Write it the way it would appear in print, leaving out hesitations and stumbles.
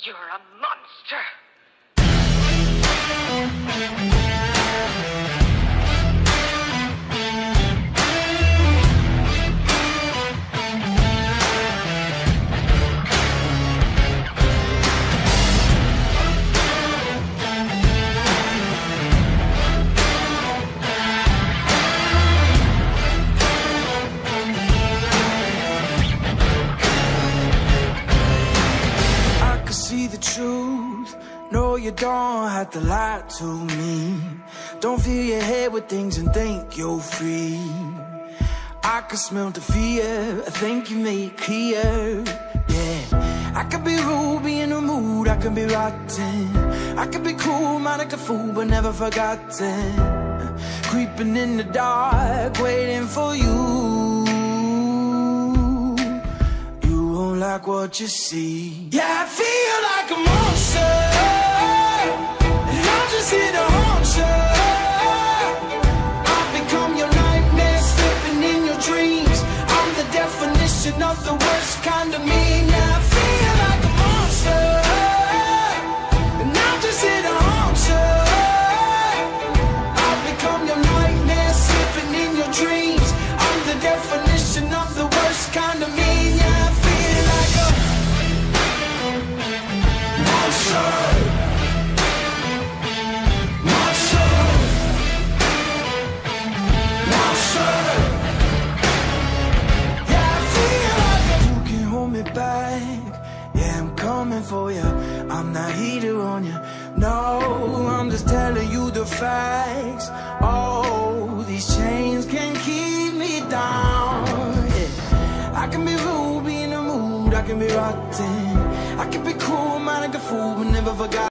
You're a monster. See the truth, no you don't have to lie to me. Don't fill your head with things and think you're free. I can smell the fear, I think you made it clear. Yeah, I could be rude, be in the mood, I could be rotten. I could be cool, mind like a fool, but never forgotten. Creeping in the dark, waiting for you. Like what you see. Yeah, I feel like a monster, and I'm just here to haunt you. I've become your nightmare, slipping in your dreams. I'm the definition of the worst kind of mean. Yeah, I feel like a monster, and I'm just here to haunt you. I've become your nightmare, slipping in your dreams. I'm the definition of the worst kind of mean. Yeah, I feel like a monster. Monster. Monster. Yeah, I feel like you can hold me back. Yeah, I'm coming for you. I'm not heater on you. No, I'm just telling you the facts. Oh, these chains can keep me down. Yeah. I can be rude, be in the mood, I can be rotten. I can be cool, mind like a fool, but never forgot.